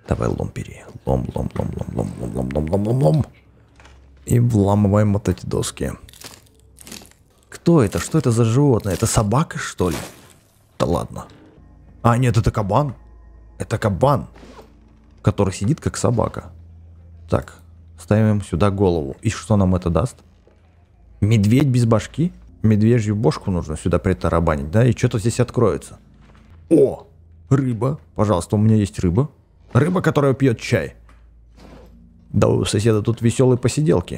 Давай лом бери. Лом, лом, лом, лом, лом, лом, лом, лом, лом, лом, лом. И вламываем вот эти доски. Кто это? Что это за животное? Это собака, что ли? Да ладно. А, нет, это кабан. Это кабан, который сидит как собака. Так, ставим сюда голову. И что нам это даст? Медведь без башки? Медвежью бошку нужно сюда притарабанить, да? И что-то здесь откроется. О, рыба. Пожалуйста, у меня есть рыба. Рыба, которая пьет чай. Да у соседа тут веселые посиделки.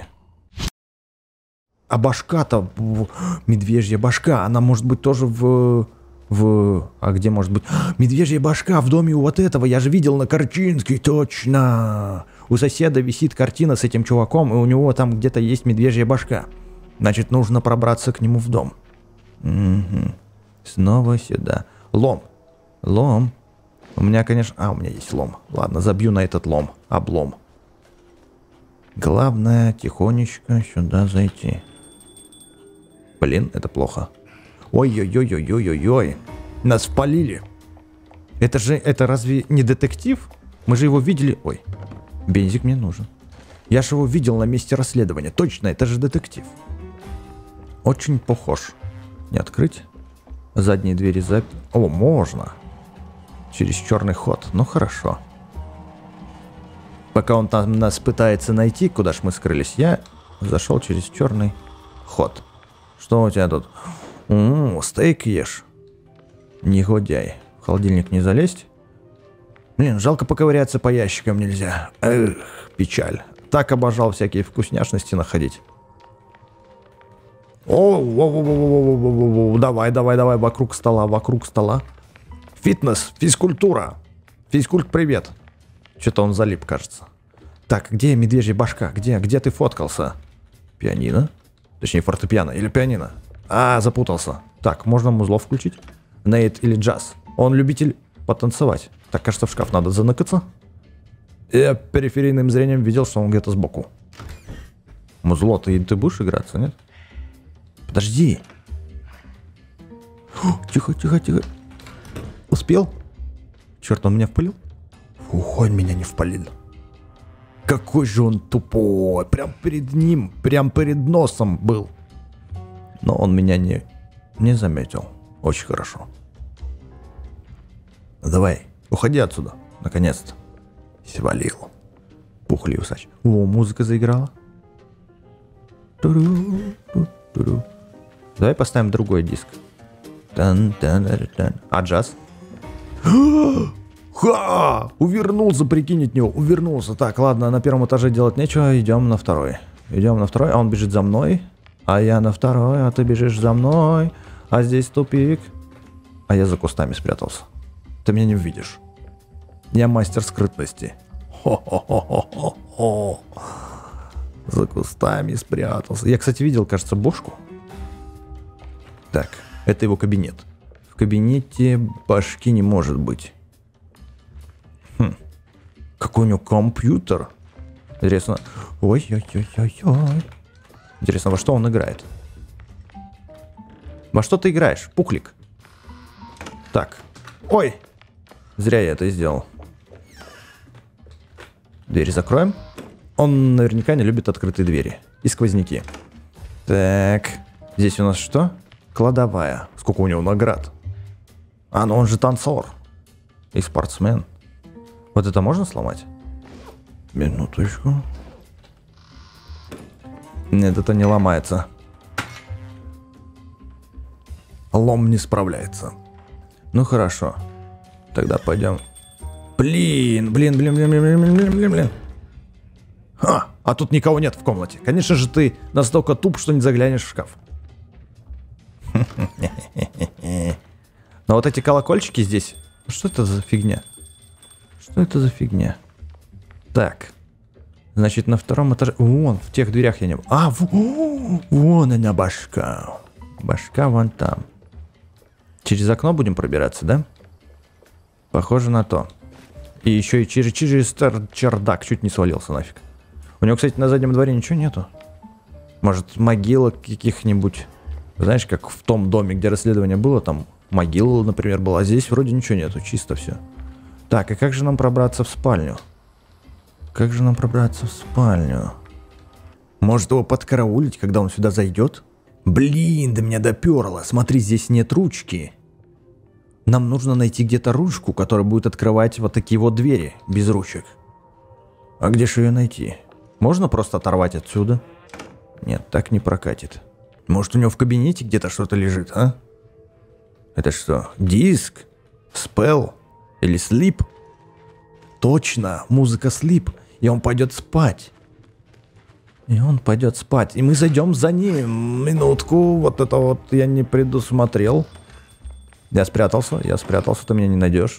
А башка-то... Медвежья башка. Она может быть тоже А где может быть? Медвежья башка в доме у вот этого. Я же видел на картинке. Точно. У соседа висит картина с этим чуваком, и у него там где-то есть медвежья башка. Значит, нужно пробраться к нему в дом. Угу. Снова сюда. Лом. Лом. У меня, конечно... у меня есть лом. Ладно, забью на этот лом. Облом. Главное, тихонечко сюда зайти. Блин, это плохо. Ой-ой-ой-ой-ой-ой-ой. Нас впалили. Это разве не детектив? Мы же его видели... Ой, бензик мне нужен. Я же его видел на месте расследования. Точно, это же детектив. Очень похож. Не открыть? Задние двери О, можно. Через черный ход. Ну хорошо. Пока он там нас пытается найти, куда ж мы скрылись, я зашел через черный ход. Что у тебя тут? Стейк ешь. Негодяй. В холодильник не залезть? Блин, жалко поковыряться по ящикам нельзя. Эх, печаль. Так обожал всякие вкусняшности находить. Давай, вокруг стола. Фитнес, физкультура. Физкульт, привет. Что-то он залип, кажется. Так, где медвежья башка? Где ты фоткался? Пианино? Точнее, фортепиано или пианино? Запутался. Так, можно музло включить? Нейт или джаз? Он любитель потанцевать. Так, кажется, в шкаф надо заныкаться. Я периферийным зрением видел, что он где-то сбоку. Музло, ты будешь играться, нет? Подожди. Тихо. Успел? Черт, он меня впалил? Фух, он меня не впалил. Какой же он тупой. Прям перед ним, прям перед носом был. Но он меня не заметил. Очень хорошо. Давай, уходи отсюда, наконец-то. Свалил. Пухлый усач. О, музыка заиграла. Давай поставим другой диск. А джаз? Ха! Увернулся, прикинь от него. Увернулся. Так, ладно, на первом этаже делать нечего. Идем на второй. А он бежит за мной. А я на второй, а ты бежишь за мной. А здесь тупик. А я за кустами спрятался. Ты меня не увидишь. Я мастер скрытности. Хо-хо-хо-хо-хо. За кустами спрятался. Я, кстати, видел, кажется, бошку. Так, это его кабинет. В кабинете башки не может быть. Какой у него компьютер. Интересно. Ой-ой-ой-ой-ой. Интересно, во что он играет? Во что ты играешь, пухлик? Так. Ой! Зря я это сделал. Двери закроем. Он наверняка не любит открытые двери. И сквозняки. Так. Здесь у нас что? Кладовая. Сколько у него наград? Ну он же танцор. И спортсмен. Вот это можно сломать? Минуточку. Нет, это не ломается. Лом не справляется. Ну хорошо. Тогда пойдем. Блин. А тут никого нет в комнате. Конечно же, ты настолько туп, что не заглянешь в шкаф. Но вот эти колокольчики здесь. Что это за фигня? Так. Значит, на втором этаже... Вон, в тех дверях я не... Вон она башка. Башка вон там. Через окно будем пробираться, да? Похоже на то. И еще и через чердак чуть не свалился нафиг. У него, кстати, на заднем дворе ничего нету. Может, могилок каких-нибудь. Знаешь, как в том доме, где расследование было, там могила, например, была. А здесь вроде ничего нету, чисто все. Так, и как же нам пробраться в спальню? Как же нам пробраться в спальню? Может его подкараулить, когда он сюда зайдет? Блин, да меня доперло. Смотри, здесь нет ручки. Нам нужно найти где-то ручку, которая будет открывать вот такие вот двери, без ручек. А где же ее найти? Можно просто оторвать отсюда? Нет, так не прокатит. Может, у него в кабинете где-то что-то лежит, а? Это что, диск? Спел? Или слип? Точно, музыка слип. И он пойдет спать. И он пойдет спать. И мы зайдем за ним. Минутку, вот это вот я не предусмотрел. Я спрятался, ты меня не найдешь.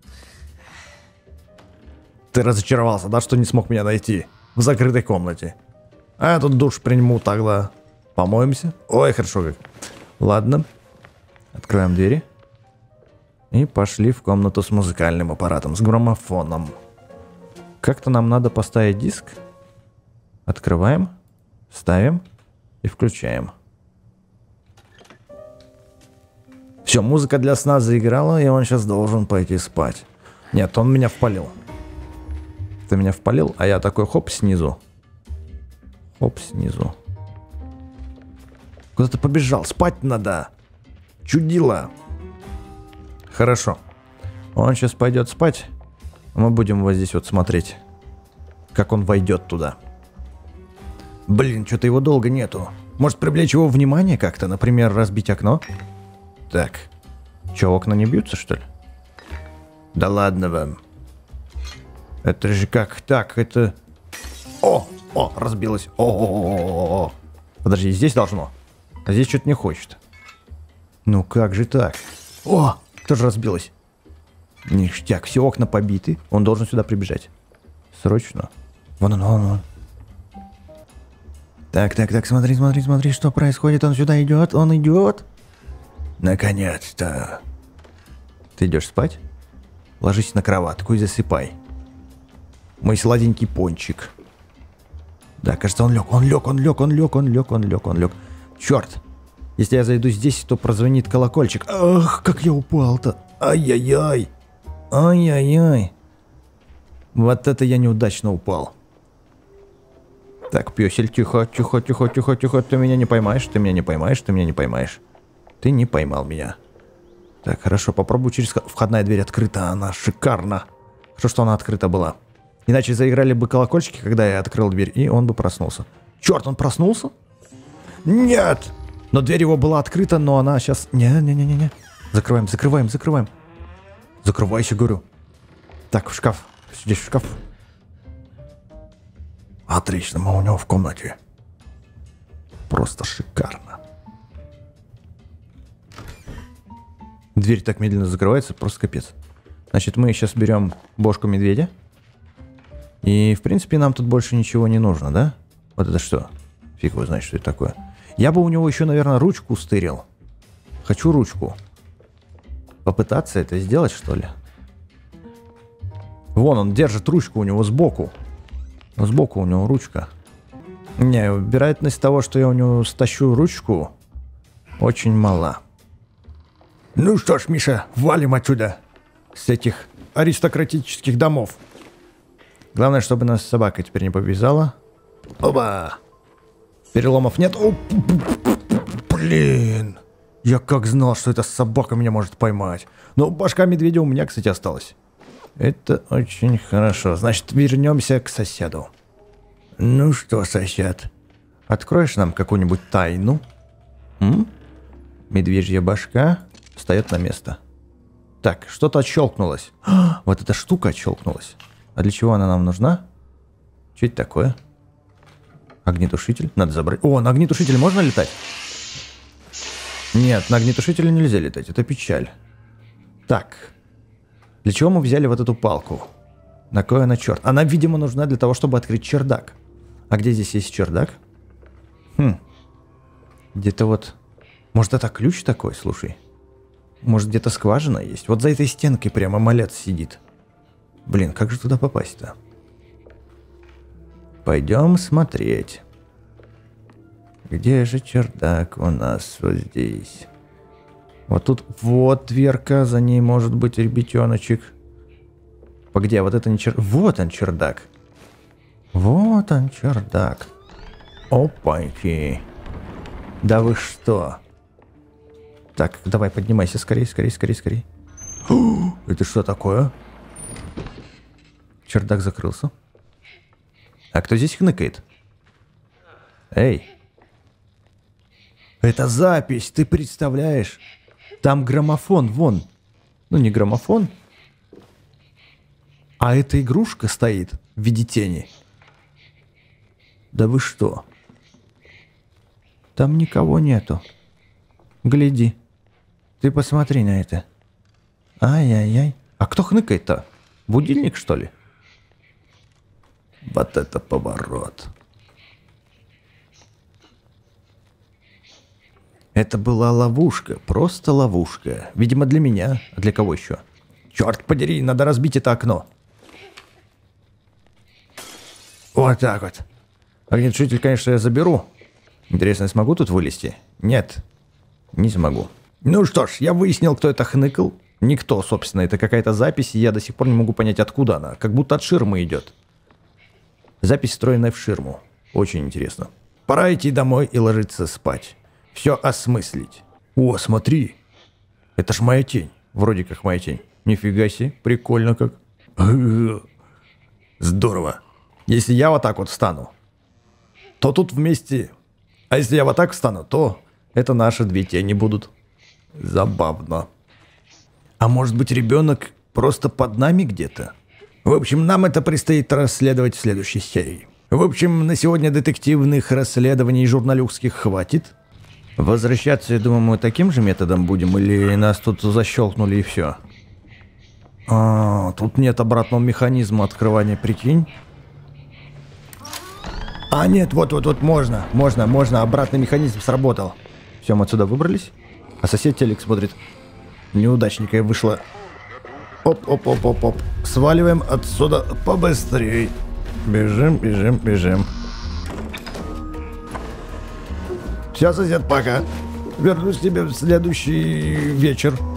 Ты разочаровался, да, что не смог меня найти в закрытой комнате? А я тут душ приму тогда. Помоемся. Ой, хорошо как. Ладно. Открываем двери. И пошли в комнату с музыкальным аппаратом, с граммофоном. Как-то нам надо поставить диск. Открываем, ставим и включаем. Все, музыка для сна заиграла, и он сейчас должен пойти спать. Нет, он меня впалил. Ты меня впалил, а я такой хоп снизу. Хоп снизу. Куда ты побежал? Спать надо. Чудило. Хорошо. Он сейчас пойдет спать. Мы будем вот здесь вот смотреть, как он войдет туда. Блин, что-то его долго нету. Может привлечь его внимание как-то? Например, разбить окно? Так. Че, окна не бьются, что ли? Да ладно вам. Это же как так? Это... О, разбилось. О. Подожди, здесь должно. А здесь что-то не хочет. Ну как же так? О, тоже разбилось. Ништяк, все окна побиты. Он должен сюда прибежать. Срочно. Вон он. Так, смотри, что происходит. Он сюда идет, он идет. Наконец-то. Ты идешь спать? Ложись на кроватку и засыпай. Мой сладенький пончик. Да, кажется, он лег. Черт. Если я зайду здесь, то прозвонит колокольчик. Ах, как я упал-то. Ай-яй-яй. Вот это я неудачно упал. Так, пёсель, тихо. Ты меня не поймаешь. Ты не поймал меня. Так, хорошо, попробую через... Входная дверь открыта, она шикарна. Хорошо, что она открыта была. Иначе заиграли бы колокольчики, когда я открыл дверь, и он бы проснулся. Черт, он проснулся? Нет! Но дверь его была открыта, но она сейчас... Не. Закрываем. Закрывайся, говорю. Так, в шкаф. Здесь в шкаф. Отлично, мы у него в комнате. Просто шикарно. Дверь так медленно закрывается, просто капец. Значит, мы сейчас берем бошку медведя. И, в принципе, нам тут больше ничего не нужно, да? Вот это что? Фиг его знает, что это такое. Я бы у него еще, наверное, ручку стырил. Хочу ручку. Попытаться это сделать, что ли? Вон, он держит ручку у него сбоку. Сбоку у него ручка. Не, вероятность того, что я у него стащу ручку, очень мала. Ну что ж, Миша, валим отсюда. С этих аристократических домов. Главное, чтобы нас собака теперь не побежала. Оба! Переломов нет. О, блин! Я как знал, что эта собака меня может поймать. Но башка медведя у меня, кстати, осталась. Это очень хорошо. Значит, вернемся к соседу. Ну что, сосед, откроешь нам какую-нибудь тайну? Медвежья башка встает на место. Так, что-то отщелкнулось. Вот эта штука отщелкнулась. А для чего она нам нужна? Что это такое? Огнетушитель? Надо забрать. О, на огнетушителе можно летать? Нет, на огнетушителе нельзя летать. Это печаль. Так. Для чего мы взяли вот эту палку? На кой она черт? Она, видимо, нужна для того, чтобы открыть чердак. А где здесь есть чердак? Где-то вот... Может, это ключ такой, слушай? Может, где-то скважина есть? Вот за этой стенкой прямо малец сидит. Блин, как же туда попасть-то? Пойдем смотреть. Где же чердак у нас вот здесь? Вот тут вот дверка, за ней может быть ребятеночек. Погоди, а вот это не чердак. Вот он чердак. Вот он чердак. Опаньки. Да вы что? Так, давай, поднимайся скорее, скорее, скорее, скорее. Это что такое? Чердак закрылся. А кто здесь хныкает? Эй. Это запись, ты представляешь? Там граммофон, вон. Ну, не граммофон. А эта игрушка стоит в виде тени. Да вы что? Там никого нету. Гляди. Ты посмотри на это. Ай-яй-яй. А кто хныкает-то? Будильник, что ли? Вот это поворот. Это была ловушка. Просто ловушка. Видимо, для меня. А для кого еще? Черт подери, надо разбить это окно. Вот так вот. Огнетушитель, конечно, я заберу. Интересно, я смогу тут вылезти? Нет. Не смогу. Ну что ж, я выяснил, кто это хныкал. Никто, собственно. Это какая-то запись, и я до сих пор не могу понять, откуда она. Как будто от ширмы идет. Запись, встроенная в ширму. Очень интересно. Пора идти домой и ложиться спать. Все осмыслить. О, смотри. Это ж моя тень. Вроде как моя тень. Нифига себе. Прикольно как. Здорово. Если я вот так вот встану, то тут вместе... А если я вот так встану, то это наши две тени будут. Забавно. А может быть, ребенок просто под нами где-то? В общем, нам это предстоит расследовать в следующей серии. В общем, на сегодня детективных расследований журналюгских хватит. Возвращаться, я думаю, мы таким же методом будем, или нас тут защелкнули и все? А, тут нет обратного механизма открывания, прикинь. А, нет, вот, можно, обратный механизм сработал. Все, мы отсюда выбрались. А сосед телек смотрит. Неудачненькая вышла. Оп. Сваливаем отсюда побыстрее. Бежим. Все, сосед, пока. Вернусь к тебе в следующий вечер.